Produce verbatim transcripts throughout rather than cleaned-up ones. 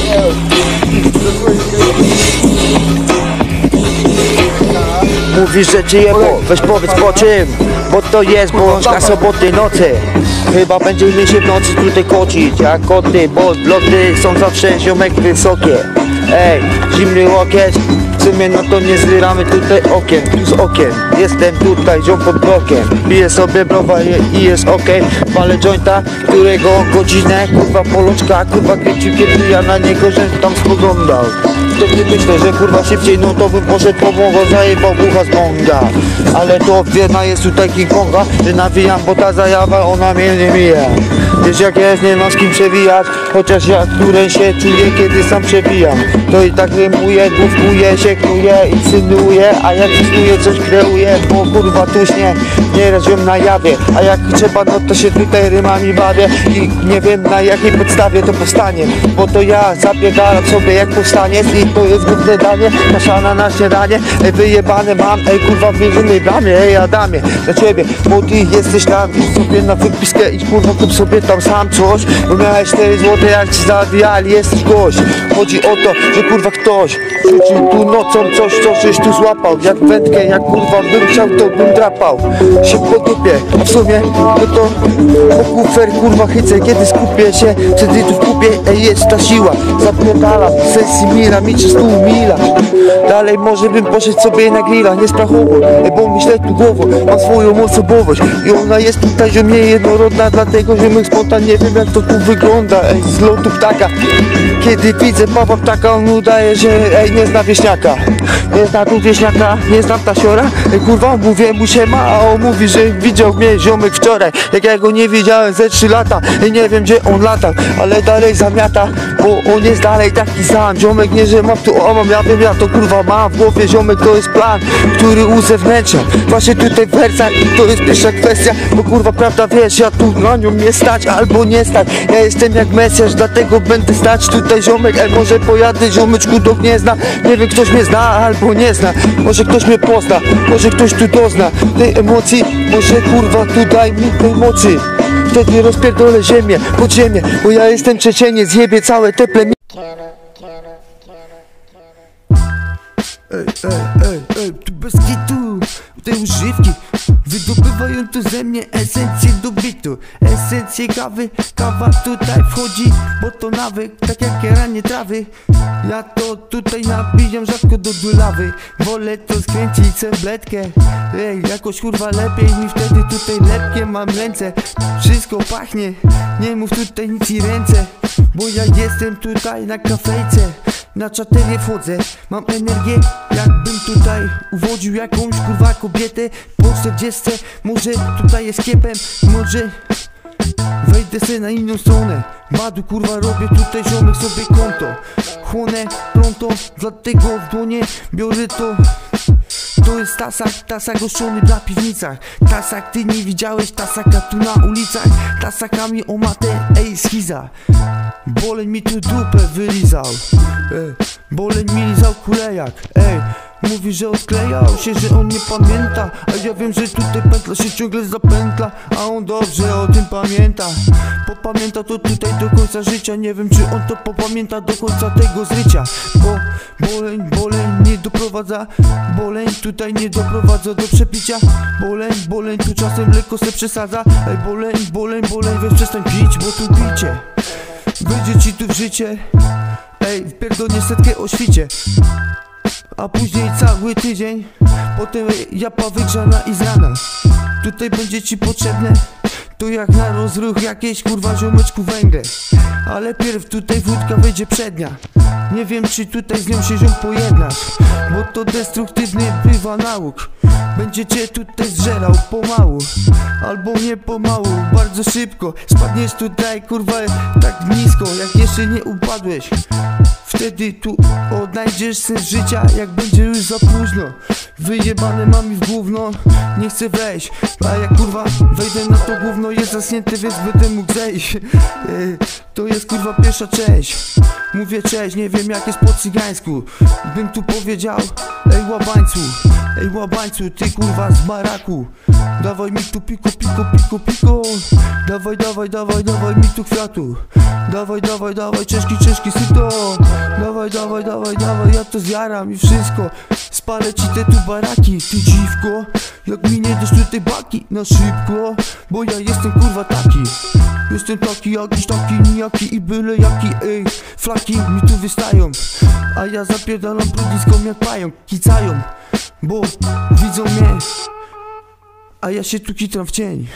Mówisz, że ci jebo, weź powiedz po czym. Bo to jest bączka soboty nocy. Chyba będziemy się w nocy tutaj kocić jak koty, bo loty są zawsze ziomek wysokie. Ej, zimny łokieć, w sumie no to nie zrywamy tutaj okien, tu z okien. Jestem tutaj, ziom pod blokiem. Piję sobie browa i jest okej. Palę jointa, którego godzinę, kurwa poloczka, kurwa kręcił, kiedy ja na niego żem tam spoglądał. To nie myślę, że kurwa szybciej, no to bym poszedł po Mongo, zajebał bucha z Monga. Ale to wierna jest tutaj King Konga, że nawijam, bo ta zajawa, ona mnie nie mija. Wiesz jak jest, nie ma z kim przewijać, chociaż ja której się czuję, kiedy sam przebijam. To i tak rymuję, główkuję, się knuję i synuję, a jak istnieje coś kreuję, bo kurwa tuśnie, nie raz na jawie. A jak trzeba, no to się tutaj rymami bawię i nie wiem na jakiej podstawie to powstanie, bo to ja zapierdalam sobie jak powstaniec i to jest główne danie, kaszana na śniadanie. Ej, wyjebane mam, ej kurwa wierzymy dla mnie, ej Adamie, dla ciebie, bo ty jesteś tam, idź sobie na wypiskę, idź kurwa kup sobie tam sam coś, bo miałeś cztery złote jak ci zawijali, jesteś gość. Chodzi o to, że kurwa ktoś rzucił tu nocą coś, co żeś tu złapał, jak wędkę, jak kurwa bym chciał, to bym drapał się po dupie, a w sumie no to po kufer kurwa chycę, kiedy skupię się, wtedy tu w kupie, ej jest ta siła, zapierdalam, sesji mira, mi czy stół mila. Dalej może bym poszedł sobie na grilla, nie sprachowo, ej, bo myślę tu głową, mam swoją osobowość i ona jest tutaj, że mnie jednorodna, dlatego, że mych spontan, nie wiem jak to tu wygląda, ej, z lotu ptaka. Kiedy widzę Pawła Ptaka, on udaje, że ej, nie zna wieśniaka. Nie zna tu wieśniaka, nie znam tasiora. Ej, kurwa, mówię mu się ma, a on mówi, że widział mnie ziomek wczoraj, jak ja go nie widziałem ze trzy lata. I nie wiem gdzie on lata, ale dalej zamiata, bo on jest dalej taki sam. Ziomek nie, że mam tu, o mam, ja wiem, ja to kurwa mam w głowie. Ziomek to jest plan, który uzewnętrzam właśnie tutaj w wersach i to jest pierwsza kwestia, bo kurwa prawda wiesz, ja tu na nią nie stać albo nie stać. Ja jestem jak Mesjasz, dlatego będę stać tutaj ziomek, ej może pojadę ziomeczku do Gniezna. Nie wiem, ktoś mnie zna albo nie zna, może ktoś mnie pozna, może ktoś tu dozna tej emocji, może kurwa tu daj mi tej mocy. Wtedy rozpierdolę ziemię, podziemie, bo ja jestem Czeczeniec, zjebie całe te plemię. Ej, ej, ej, ej, tu bez kitu, te używki wydobywają tu ze mnie esencję do bitu, esencję kawy, kawa tutaj wchodzi, bo to nawyk, tak jak jaranie trawy. Ja to tutaj napijam rzadko do dulawy, wolę to skręcić cebletkę. Ej, jakoś kurwa lepiej mi wtedy tutaj lepkie mam ręce. Wszystko pachnie, nie mów tutaj nic i ręce, bo ja jestem tutaj na kafejce. Na czaterie wchodzę, mam energię, jakbym tutaj uwodził jakąś kurwa kobietę po czterdziestce. Może tutaj jest kiepem, może wejdę se na inną stronę. Madu kurwa robię tutaj ziomek sobie konto, chłonę pronto, dlatego w dłonie biorę to. To jest tasak, tasak goszczony na piwnicach. Tasak, ty nie widziałeś tasaka tu na ulicach. Tasakami o matę, ej schiza. Boleń mi tu dupę wylizał, ej, boleń mi lizał kulejak, ej. Mówi, że odklejał się, że on nie pamięta, a ja wiem, że tutaj pętla się ciągle zapętla, a on dobrze o tym pamięta. Popamięta to tutaj do końca życia, nie wiem czy on to popamięta do końca tego zrycia. Bo boleń, boleń nie doprowadza, boleń tutaj nie doprowadza do przepicia. Boleń, boleń tu czasem lekko se przesadza, ej boleń, boleń, boleń, weź przestań pić, bo tu picie wyjdzie ci tu w życie, ej wpierdolnie setkę o świcie. A później cały tydzień, potem japa wygrzana i z rana. Tutaj będzie ci potrzebne, to jak na rozruch jakieś kurwa ziomeczku węgle. Ale pierw tutaj wódka wejdzie przednia, nie wiem czy tutaj z nią się ziom pojednasz, bo to destruktywny bywa nauk. Będzie cię tutaj zżerał pomału, albo nie pomału, bardzo szybko. Spadniesz tutaj kurwa tak nisko, jak jeszcze nie upadłeś. Wtedy tu odnajdziesz sens życia, jak będzie już za późno. Wyjebane mam mi w gówno, nie chcę wejść, a jak kurwa wejdę na to gówno jest zasnięte, więc będę mógł zejść. To jest kurwa pierwsza część, mówię cześć, nie wiem jak jest po cygańsku. Bym tu powiedział, ej łabańcu, ej łabańcu, ty kurwa z baraku. Dawaj mi tu piko, piko, piko, piko. Dawaj, dawaj, dawaj, dawaj mi tu kwiatu. Dawaj, dawaj, dawaj, czeszki, czeszki, syto. Dawaj, dawaj, dawaj, dawaj, ja to zjaram i wszystko. Spalę ci te tu baraki, ty dziwko. Jak mi nie dasz tutaj baki, na szybko. Bo ja jestem kurwa taki. Jestem taki jakiś, taki nijaki i byle jaki, ej. Flaki mi tu wystają, a ja zapierdalam brudziskom jak pająk. Kicają, bo widzą mnie, a ja się tu kitram w cień.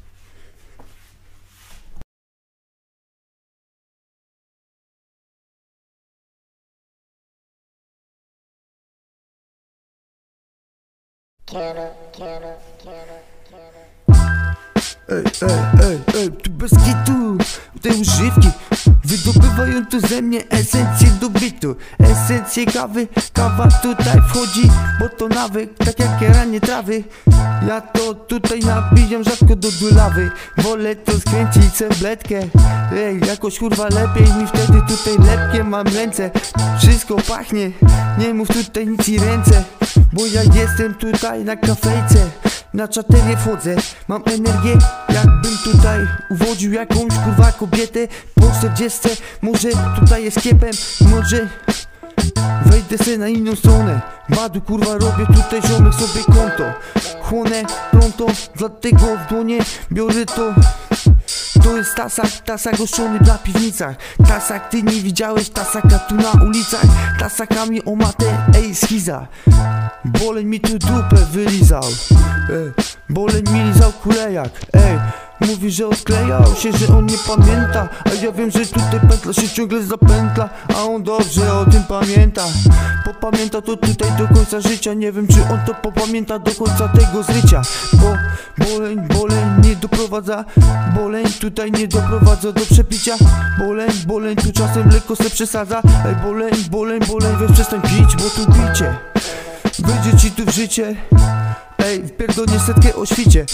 Ej, ej, ej, ej, tu bez kitu. Te używki wydobywają tu ze mnie esencję do bitu. Esencję kawy, kawa tutaj wchodzi, bo to nawyk, tak jak jaranie trawy. Ja to tutaj nabijam rzadko do dulawy. Wolę to skręcić cebletkę. Ej, jakoś kurwa lepiej mi wtedy tutaj lepkie mam ręce. Wszystko pachnie, nie mów tutaj nic i ręce. Bo ja jestem tutaj na kafejce. Na czaterię wchodzę, mam energię, jakbym tutaj uwodził jakąś kurwa kobietę. Po czterdziestce, może tutaj jest kiepem, może wejdę se na inną stronę. Badu kurwa robię tutaj ziomek sobie konto. Chłonę pronto, dlatego w dłonie biorę to. To jest tasak, tasak goszczony na piwnicach. Tasak, ty nie widziałeś tasaka tu na ulicach. Tasakami o matę, ej schiza. Boleń mi tu dupę wylizał, ej. Boleń mi lizał kulejak, ej. Mówi, że odklejał się, że on nie pamięta. A ja wiem, że tutaj pętla się ciągle zapętla. A on dobrze o tym pamięta. Popamięta to tutaj do końca życia. Nie wiem, czy on to popamięta do końca tego zrycia. Bo boleń, boleń nie doprowadza. Boleń tutaj nie doprowadza do przepicia. Boleń, boleń tu czasem lekko se przesadza. Ej, boleń, boleń, boleń, weź przestań pić, bo tu picie wyjdzie ci tu w życie. Ej, pierdolnie setkę o świcie.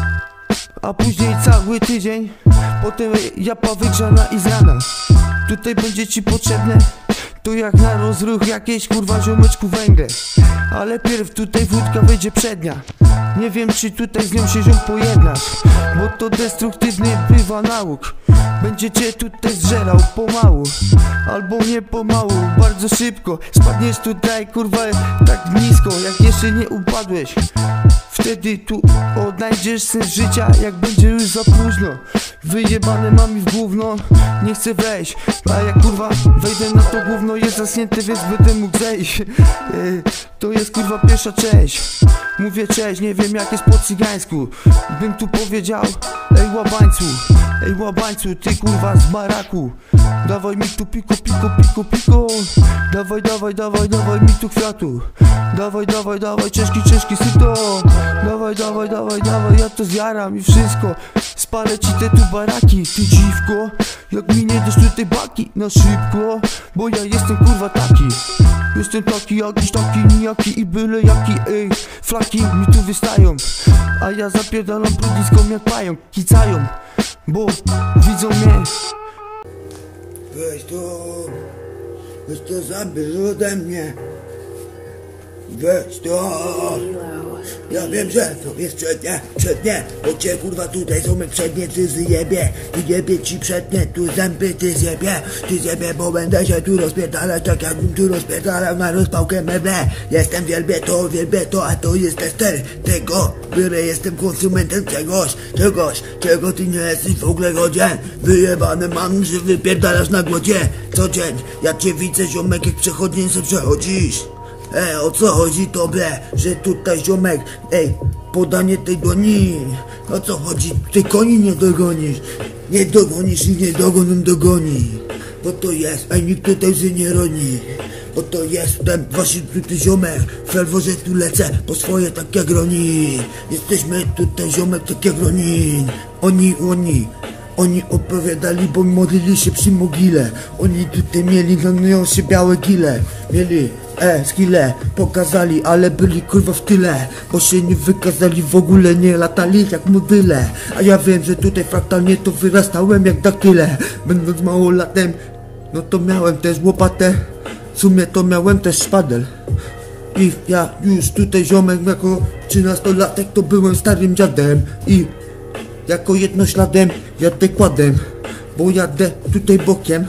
A później cały tydzień. Potem japa wygrzana i z rana. Tutaj będzie ci potrzebne to jak na rozruch jakieś kurwa ziomeczku węgle. Ale pierw tutaj wódka wejdzie przednia. Nie wiem, czy tutaj z nią się ziom pojednasz, bo to destruktywny bywa nauk. Będzie cię tutaj zżerał pomału, albo nie pomału, bardzo szybko. Spadniesz tutaj kurwa tak nisko, jak jeszcze nie upadłeś. Wtedy tu odnajdziesz sens życia, jak będzie już za późno. Wyjebane mam mi w gówno, nie chcę wejść. A jak kurwa wejdę na to gówno, jest zasnięte, więc będę mógł zejść. To jest kurwa pierwsza część. Mówię cześć, nie wiem jak jest po cygańsku. Bym tu powiedział, ej łabańcu, ej łabańcu, ty kurwa z baraku. Dawaj mi tu piko, piko, piko, piko. Dawaj, dawaj, dawaj, dawaj mi tu kwiatu. Dawaj, dawaj, dawaj, czeszki, czeszki, syto. Dawaj, dawaj, dawaj, dawaj, ja to zjaram i wszystko. Spalę ci te tu baraki, ty dziwko. Jak mi nie dasz tutaj baki, na szybko. Bo ja jestem kurwa taki. Jestem taki jakiś, taki nijaki i byle jaki, ej. Flaki mi tu wystają, a ja zapierdalam brudziskom jak pająk. Kicają, bo widzą mnie. Weź to, weź to zabierz ode mnie. Weź to. Ja wiem, że to jest przednie, przednie. Bo cię kurwa tutaj są przednie, ty zjebie. Ty jebie ci przednie, tu zęby ty zjebie. Ty zjebie, bo będę się tu rozpierdalać, tak jakbym tu rozpierdalał na rozpałkę meble. Jestem wielbię to, wielbię to, a to jest tester tego. Byle jestem konsumentem czegoś, czegoś, czego ty nie jesteś w ogóle godzien. Wyjebane mam, że wypierdalasz na głodzie. Co dzień, ja cię widzę ziomek, jak przechodnie se przechodzisz. Ej, o co chodzi tobie, że tutaj ziomek, ej, podanie tej dłoni. O co chodzi, ty koni nie dogonisz. Nie dogonisz i nie dogoną dogoni. Bo to jest, ej, nikt tutaj się nie roni. Bo to jest ten właśnie tutaj ziomek. W ferworze tu lecę po swoje tak jak Ronin. Jesteśmy tutaj ziomek tak jak Ronin. Oni, oni Oni opowiadali, bo modlili się przy mogile. Oni tutaj mieli na nosie białe gile. Mieli E, skille, pokazali, ale byli kurwa w tyle. Bo się nie wykazali, w ogóle nie latali jak modyle. A ja wiem, że tutaj fraktalnie to wyrastałem jak daktyle. Będąc małolatem, no to miałem też łopatę. W sumie to miałem też szpadel. I ja już tutaj ziomek jako trzynastolatek to byłem starym dziadem. I jako jednośladem jadę kładem, bo jadę tutaj bokiem.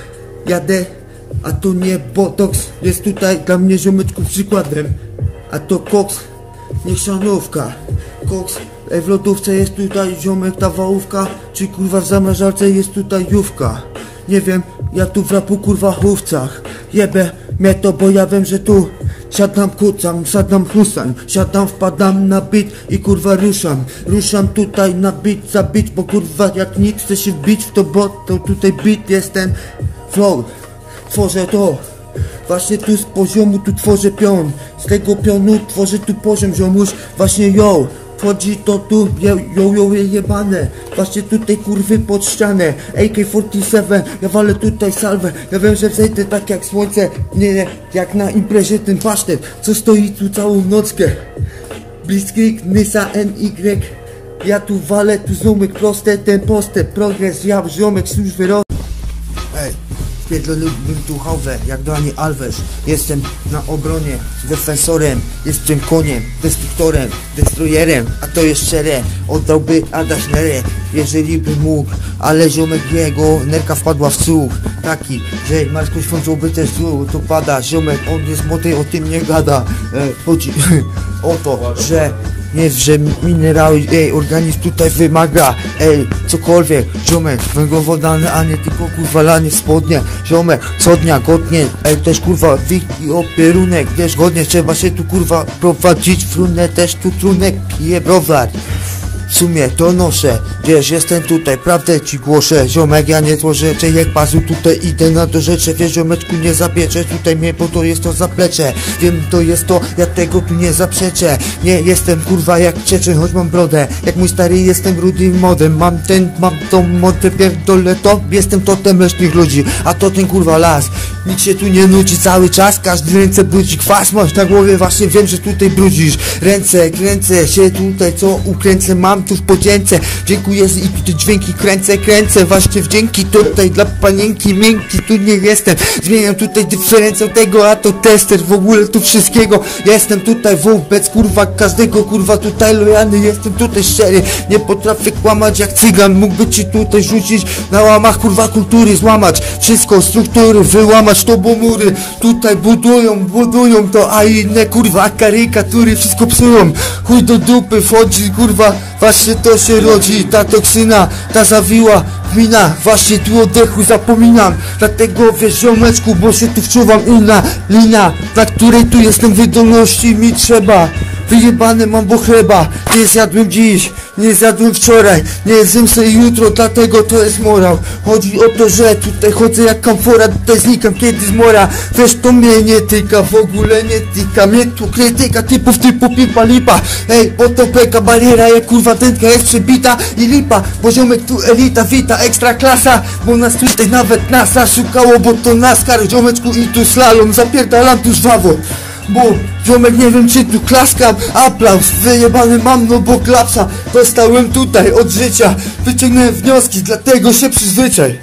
Jadę, a to nie botox, jest tutaj dla mnie ziomeczków przykładem. A to koks, nie szanówka. Koks, ej, w lodówce jest tutaj ziomek ta wałówka, czy kurwa w zamrażarce jest tutaj jówka. Nie wiem, ja tu w rapu kurwa chówcach. Jebę mnie to, bo ja wiem, że tu siadam, kucam, siadam, husam, siadam, wpadam na beat i kurwa ruszam. Ruszam tutaj na beat, za beat, bo kurwa jak nic chcę się wbić w to, bo to tutaj beat jest ten flow. Tworzę to, właśnie tu z poziomu tu tworzę pion. Z tego pionu tworzę tu poziom ziomuś, właśnie yo. Wchodzi to tu, yo, yo, yo, jebane. Właśnie tutaj kurwy pod ścianę. A K czterdzieści siedem, ja walę tutaj salwę. Ja wiem, że zejdę tak jak słońce. Nie, nie, jak na imprezie ten pasztet, co stoi tu całą nockę. Bliskik, Nysa, N Y. Ja tu walę, tu ziomek proste, ten postęp, progres, ja ziomek służby roz... Ej, spierdoliłbym tu hałwę, jak Dani Alves. Jestem na obronie, defensorem, jestem koniem, destruktorem, destroyerem, a to jest szczere. Oddałby Adaś Nerę, jeżeli by mógł, ale ziomek jego nerka wpadła w słuch. Taki, że Marko Świącowy też tu, to pada, ziomek, on jest młody, o tym nie gada. E, chodzi o to, że nie, że minerały, ej, organizm tutaj wymaga, ej, cokolwiek, ziomek, węglowodany, a nie tylko kurwa lanie spodnie, ziomek, co dnia, godnie, ej, też kurwa, wik i opierunek, wiesz, godnie, trzeba się tu kurwa prowadzić, frunę też tu trunek, pije browar. W sumie to noszę, wiesz, jestem tutaj, prawdę ci głoszę, ziomek, ja nie tworzę, jak pazu tutaj idę na to rzeczy, wiesz, ziomeczku, nie zapieczę tutaj mnie, bo to jest to zaplecze, wiem, to jest to, ja tego tu nie zaprzeczę, nie jestem kurwa jak Czeczeń, choć mam brodę, jak mój stary jestem rudym modem, mam ten, mam tą modę, pierdolę to, jestem totem leśnych ludzi, a to ten kurwa las, nikt się tu nie nudzi cały czas, każdy ręce brudzi, kwas masz na głowie, właśnie wiem, że tutaj brudzisz, ręce, kręcę się tutaj, co ukręcę, mam tu w podzięce, dziękuję i te dźwięki kręcę, kręcę, właśnie wdzięki tutaj dla panienki, miękki, tu nie jestem, zmieniam tutaj dyferencję tego, a to tester, w ogóle tu wszystkiego, jestem tutaj wobec kurwa każdego, kurwa tutaj lojalny, jestem tutaj szczery, nie potrafię kłamać jak cygan, mógłby ci tutaj rzucić na łamach kurwa kultury, złamać wszystko, struktury, wyłamać to, bo mury tutaj budują, budują to, a inne kurwa karykatury wszystko psują, chuj do dupy wchodzi kurwa, właśnie to się rodzi, ta toksyna, ta zawiła mina, właśnie tu oddechu zapominam, dlatego wiesz ziomeczku, bo się tu wczuwam, inna lina, na której tu jestem wydolności mi trzeba, wyjebane mam bo chleba, nie zjadłem dziś, nie zjadłem wczoraj, nie zjem sobie jutro, dlatego to jest morał, chodzi o to, że tutaj chodzę jak kamfora, tutaj znikam kiedy zmora, wiesz to mnie nie tyka, w ogóle nie tyka, mnie tu krytyka typów typu pipa lipa, ej, bo to beka bariera, jak kurwa tętka jest przebita i lipa, bo ziomek tu elita, wita, ekstra klasa, bo nas tutaj nawet NASA szukało, bo to NASCAR, ziomeczku i tu slalom, zapierdalam tu żwawo. Bo ziomek nie wiem czy tu klaskam, aplauz, wyjebany mam no bo klapsa, dostałem tutaj od życia, wyciągnąłem wnioski, dlatego się przyzwyczaj.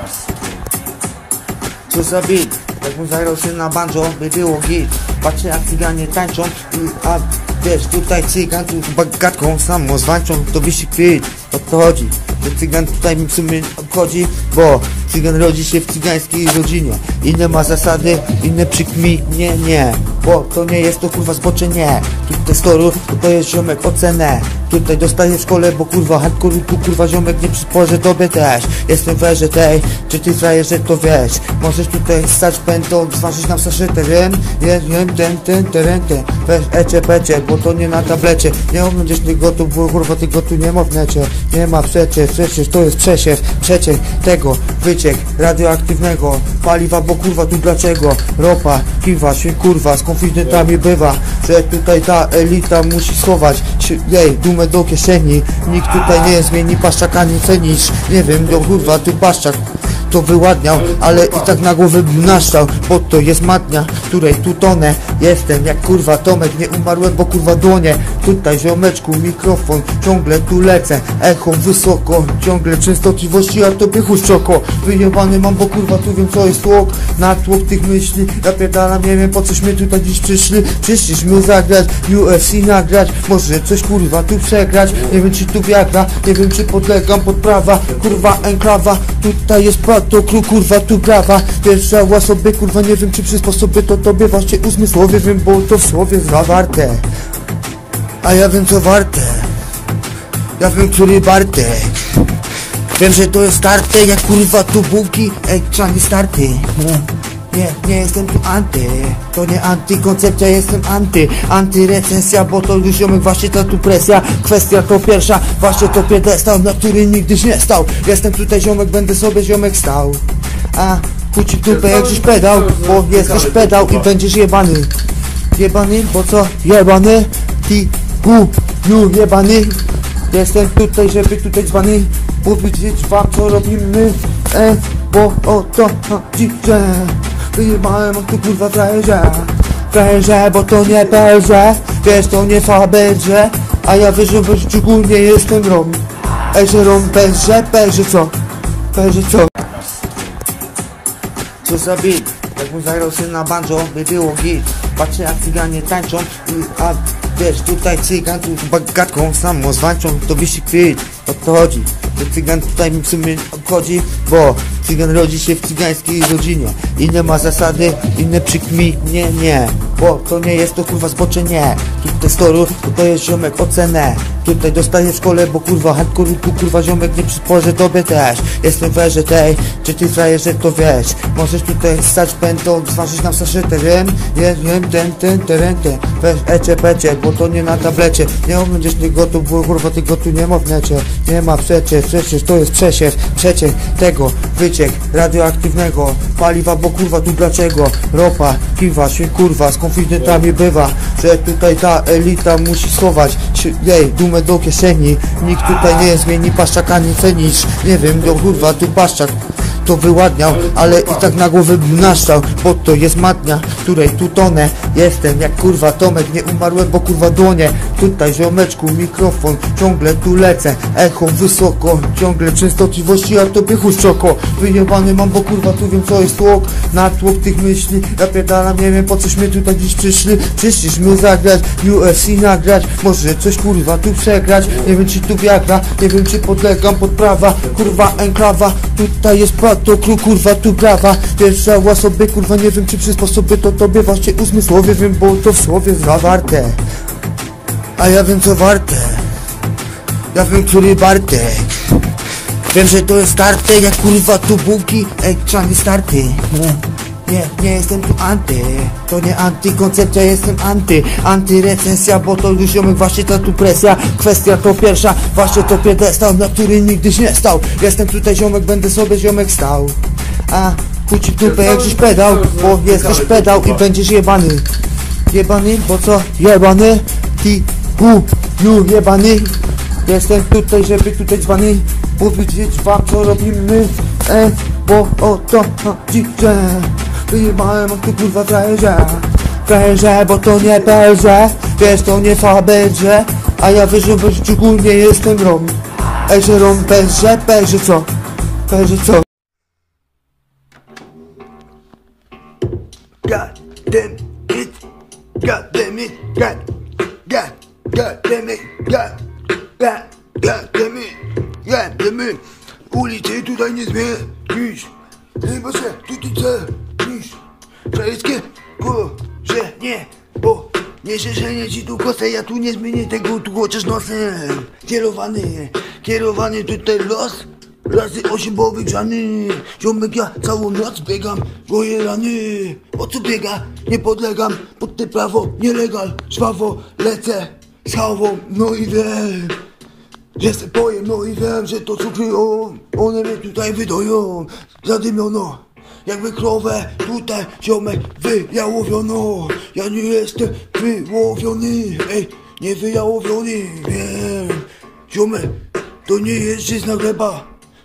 Co za beat, jakbym zagrał się na banjo, by było hit. Patrzę jak cyganie tańczą, a wiesz tutaj cygan tu z gadką samozwańczą, to wisi kwit, o to chodzi. Że cygan tutaj mi w sumie obchodzi, bo cygan rodzi się w cygańskiej rodzinie. Inne ma zasady, inne przykmi, nie, nie, bo to nie jest to kurwa zboczenie. Tutaj storu, to jest ziomek ocenę. Tutaj dostaję w szkole, bo kurwa hardcore tu kurwa ziomek nie przysporzy tobie też. Jestem w erze tej, czy ty frajerze to wiesz. Możesz tutaj stać pętą, zważyć nam saszetę, wiem, wiem, ten, ten, ten, ten. Weź ecie, pecie, bo to nie na tablecie. Nie oglądasz tego tu, bo kurwa tego tu nie ma w necie. Nie ma przecież, przecież to jest przesiew, przeciek tego, wyciek radioaktywnego paliwa, bo kurwa tu dlaczego? Ropa, kiwa się kurwa, z konfidentami bywa, że tutaj ta elita musi schować się, jej, dumę do kieszeni. Nikt tutaj nie zmieni paszczaka, nie cenisz. Nie wiem, do kurwa tu paszczak. to wyładniał, ale i tak na głowę bym naszczał, bo to jest matnia, której tu tonę. Jestem jak kurwa Tomek, nie umarłem, bo kurwa dłonie. Tutaj ziomeczku mikrofon, ciągle tu lecę, echo wysoko, ciągle częstotliwości, a tobie chuszczoko. Wyjebany mam, bo kurwa tu wiem co jest tłok, natłok tych myśli, ja pierdalam, nie wiem po cośmy tutaj dziś przyszli. Przyszliśmy zagrać, U F C nagrać, może coś kurwa tu przegrać. Nie wiem czy tu wiagra, nie wiem czy podlegam pod prawa, kurwa enklawa. Tutaj jest pato, kru, kurwa tu brawa. Pierwsza sobie kurwa, nie wiem czy przy sposobie to tobie właśnie uzmysłowie wiem, bo to w słowie zawarte. A ja wiem co warte, ja wiem który Bartek. Wiem, że to jest starte, jak kurwa tu bułki, ej, czarny starty. Nie, nie, nie jestem tu anty, to nie antykoncepcja, jestem anty, antyrecensja, bo to już ziomek właśnie ta tu presja. Kwestia to pierwsza, właśnie to piedestał, na który nigdyś nie stał. Jestem tutaj ziomek, będę sobie ziomek stał. A kuci tupę jak dziś pedał, bo jesteś pedał i będziesz jebany. Jebany, bo co? Jebany, ty, gu, ju, jebany. Jestem tutaj, żeby tutaj dzwany powiedzieć wam co robimy, e, bo o to chodzi, że wyjebałem od tu kurwa frajerze, frajerze, bo to nie perze, wiesz to nie faberze, a ja wiesz, że szczególnie jestem rom, ej, że rom perze, perze co, perze co. Co za beat, jakbym zagrał się na banjo, by było git. Patrzę jak cyganie tańczą, a wiesz, tutaj cygan tu z bagatką samozwańczą, to wyścig kwit, o to chodzi. To cygan tutaj mi w sumie obchodzi, bo cygan rodzi się w cygańskiej rodzinie. Inne ma zasady, inne przykminie, nie, bo to nie jest to kurwa zboczenie. Tutaj storu, to, to jest ziomek ocenę. Tutaj dostaję w szkole, bo kurwa hardcore, tu kurwa ziomek nie przysporzy tobie też. Jestem w erze tej, czy ty frajerze to wiesz. Możesz tutaj stać pętą, zważyć nam saszetę, wiem, wiem, ten, ten, teren, ten. Weź ecie, pecie, bo to nie na tablecie. Nie będziesz nie gotów, bo kurwa tego tu nie ma w necie. Nie ma przecież, przecież to jest przesiew, przeciek tego, wyciek radioaktywnego paliwa, bo kurwa tu dlaczego? Ropa, kiwa się kurwa, z konfidentami bywa, że tutaj ta elita musi schować jej dumę do kieszeni. Nikt tutaj nie zmieni paszczaka, nie cenisz. Nie wiem, do kurwa tu paszczak to wyładniał, ale i tak na głowę bym naszczał, bo to jest matnia, której tu tonę. Jestem jak kurwa Tomek, nie umarłem, bo kurwa dłonie. Tutaj ziomeczku mikrofon, ciągle tu lecę, echo wysoko, ciągle częstotliwości, a tobie chuszczoko. Wyjebany mam, bo kurwa tu wiem co jest tłok, natłok tych myśli, ja pierdalam, nie wiem po cośmy tutaj dziś przyszli. Przyszliśmy zagrać, U F C nagrać, może coś kurwa tu przegrać. Nie wiem czy tu wiagra, nie wiem czy podlegam pod prawa, kurwa enklawa. Tutaj jest pato, kru, kurwa tu brawa. Pierwsza sobie kurwa, nie wiem czy przy sposobie to tobie właśnie uzmysłowie wiem, bo to w słowie zawarte. A ja wiem co warte, ja wiem który Bartek. Wiem, że to jest starte, jak kurwa tu bułki, ej, czarny starty. Nie, nie, nie jestem tu anty, to nie antykoncepcja, jestem anty, antyrecensja, bo to już ziomek właśnie ta tu presja. Kwestia to pierwsza, właśnie to piedestał, na który nigdyś nie stał. Jestem tutaj ziomek, będę sobie ziomek stał. A kuci tupę jak dziś pedał, bo jesteś pedał i będziesz jebany. Jebany, bo co? Jebany, ty, gu, ju, jebany. Jestem tutaj, żeby tutaj dzwany powiedzieć wam co robimy, e, bo o to chodzi, że wyjebałem od tu kurwa frajerze, frajerze, bo to nie perze, wiesz to nie faberze, a ja wiesz, że szczególnie jestem rom, ej, że rom perze, perze co, perze co. God damn it, God damn it, God, God, God damn it, God, God, God damn it, God damn it. Ulicy tutaj nie zmienisz, chyba że tu ty chcesz, wszystkie, że nie, bo nie życzenie ci tu kosę, ja tu nie zmienię tego, tu chociaż nosem. Kierowany, kierowany tutaj los. Razy osiem bo wygrzany. Ziomek ja całą noc biegam, goję rany. O co biega? Nie podlegam pod te prawo, nielegal. Żwawo lecę z hałwą, no i wiem, że se pojem, no i wiem, że to co kryją, one mnie tutaj wydoją. Zadymiono, jakby krowę tutaj ziomek wyjałowiono. Ja nie jestem wyłowiony, ej, nie wyjałowiony, wiem. Ziomek, to nie jest żyzna gleba.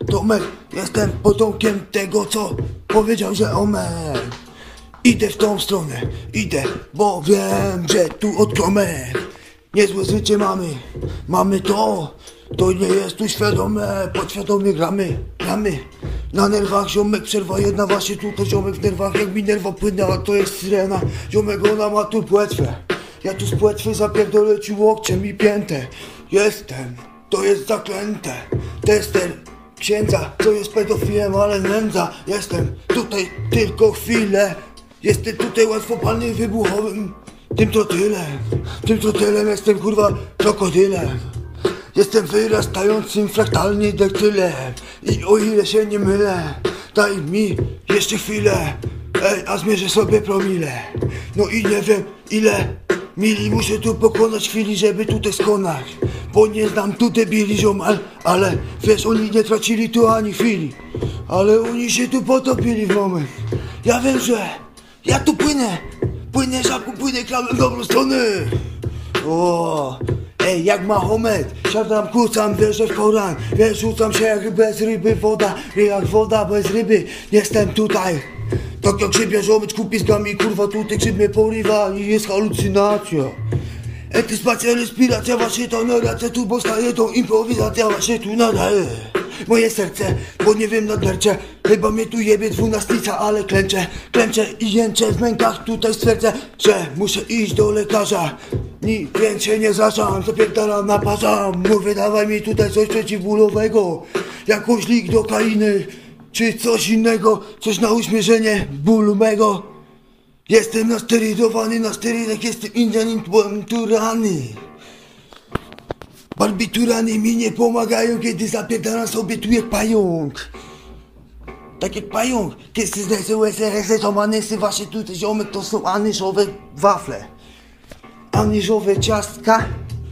Tomek, jestem potomkiem tego, co powiedział, że Omer. Idę w tą stronę, idę, bo wiem, że tu odkromek. Niezłe życie mamy, mamy to, to nie jest tu świadome, podświadomie gramy, gramy. Na nerwach ziomek, przerwa jedna, właśnie tu to ziomek w nerwach, jak mi nerwa płynęła, a to jest syrena. Ziomek, ona ma tu płetwę, ja tu z płetwy zapierdolę ci łokciem i piętę. Jestem, to jest zaklęte, tester księdza, co jest pedofilem, ale nędza. Jestem tutaj tylko chwilę, jestem tutaj łatwopalnie wybuchowym. Tym trotylem, tym trotylem jestem kurwa krokodylem. Jestem wyrastającym fraktalnie daktylem. I o ile się nie mylę, daj mi jeszcze chwilę. Ej, a zmierzę sobie promile. No i nie wiem ile mili muszę tu pokonać chwili, żeby tutaj skonać. Bo nie znam tu debili ziomal, ale wiesz, oni nie tracili tu ani chwili. Ale oni się tu potopili w moment. Ja wiem, że ja tu płynę. Płynę żaku, płynę krałem w dobrą stronę. O, ej, jak Mahomet, siadam, kucam, wierzę w Koran. Wiesz, rzucam się jak bez ryby woda, jak woda bez ryby. Jestem tutaj, tak jak się bierzomyczku piskami, kurwa tutaj grzyb mnie porywa i jest halucynacja. Etyspacja, respiracja, właśnie to narracja, tu powstaje tą improwizacja, właśnie tu nadaje. Moje serce, bo nie wiem nadmercie, chyba mnie tu jebie dwunastnica, ale klęczę, klęczę i jęczę w mękach, tutaj stwierdzę, że muszę iść do lekarza. Nic więcej nie zrażam, zapierdalam, naparzam, mówię dawaj mi tutaj coś przeciwbólowego, jakąś lik do kainy, czy coś innego, coś na uśmierzenie bólu mego. Jestem nasterydowany, na sterydach jestem indenturany. Barbiturany mi nie pomagają, kiedy zapierdalam sobie tu jak pająk. Tak jak pająk, kiedy zlecą S R S, to manesy, właśnie tutaj ziomek, to są anyżowe wafle. Anyżowe ciastka,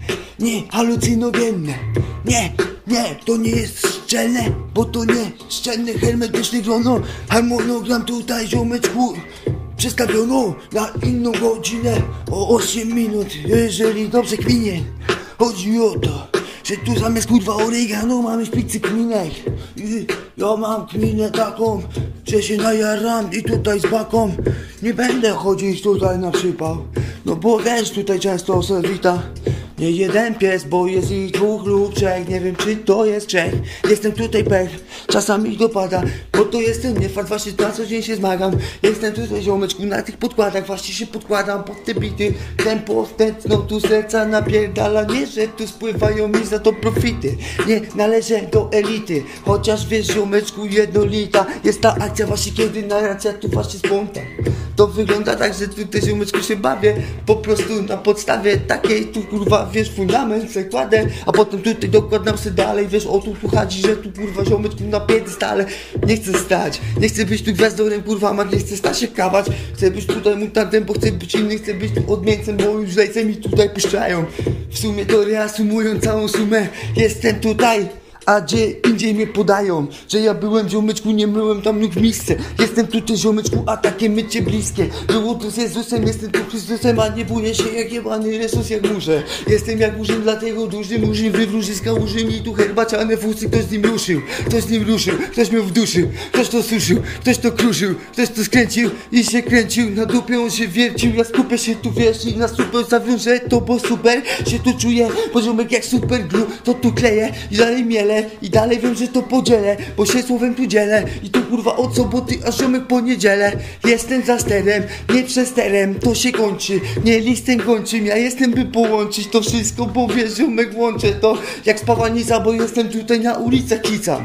nie halucynogenne. Nie, nie, to nie jest szczelne, bo to nie szczelne, hermetyczny grono. Harmonogram tutaj ziomeczku przestawiono na inną godzinę o osiem minut, jeżeli dobrze kminie. Chodzi o to, że tu zamiast kurwa oregano mamy szpicy kminek. I ja mam kminę taką, że się najaram i tutaj z baką nie będę chodzić tutaj na przypał. No bo też tutaj często se wita nie jeden pies, bo jest ich dwóch lub trzech. Nie wiem czy to jest trzech. Jestem tutaj pech, czasami dopada, bo to jestem nie fakt, właśnie na co dzień się zmagam. Jestem tutaj ziomeczku na tych podkładach, właśnie się podkładam pod te bity. Tempo wstępną tu serca napierdala, nie że tu spływają mi za to profity. Nie należę do elity, chociaż wiesz ziomeczku jednolita jest ta akcja właśnie, kiedy narracja tu właśnie spontan. To wygląda tak, że tutaj ziomeczku się bawię, po prostu na podstawie takiej tu kurwa wiesz fundament se kładę, a potem tutaj dokładam se dalej, wiesz o tu tu chodzi, że tu kurwa ziomeczku na piedestale. Nie chcę stać, nie chcę być tu gwiazdorem kurwa, man nie chcę stać się kawać. Chcę być tutaj mutantem, bo chcę być inny, chcę być tu odmieńcem, bo już lejce mi tutaj puszczają. W sumie to reasumując całą sumę, jestem tutaj, a gdzie indziej mnie podają, że ja byłem ziomeczku, nie myłem tam nóg w misce. Jestem tutaj ziomeczku, a takie mycie bliskie. Było tu z Jezusem, jestem tu Chrystusem, a nie boję się jak jebany Jezus jak muszę. Jestem jak murzyn, dlatego duży murzyn wywróżyska łuży mi tu herbaciane włosy. Ktoś z nim ruszył, ktoś z nim ruszył, ktoś mnie wduszył, ktoś to suszył, ktoś to kruszył, ktoś to skręcił i się kręcił. Na dupie on się wiercił, ja skupię się tu wiesz i na super zawiążę to, bo super się tu czuję. Poziomek jak super glue, to tu kleję i dalej miele. I dalej wiem, że to podzielę, bo się słowem tu dzielę. I tu kurwa od soboty aż ziomek po niedzielę. Jestem za sterem, nie przesterem, to się kończy, nie listem kończym. Ja jestem by połączyć to wszystko, bo wiesz ziomek łączę to jak spawanica, bo jestem tutaj na ulicach kicam.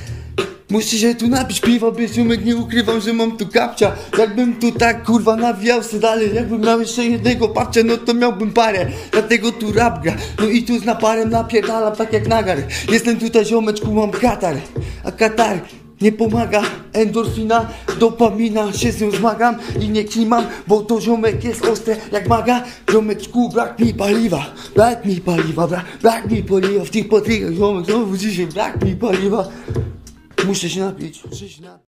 Muszę się tu napić piwa, by ziomek nie ukrywam, że mam tu kapcia. Jakbym tu tak kurwa nawijał se dalej, jakbym miał jeszcze jednego parcia, no to miałbym parę. Dlatego tu rap gra, no i tu z naparem napierdalam tak jak nagar. Jestem tutaj ziomeczku, mam katar, a katar nie pomaga. Endorfina, dopamina, się z nią zmagam i nie klimam, bo to ziomek jest ostre jak maga. Ziomeczku, brak mi paliwa, brak mi paliwa, brak, brak mi paliwa w tych potykach. Ziomek, znowu dzisiaj brak mi paliwa. Muszę się napić, muszę się napić.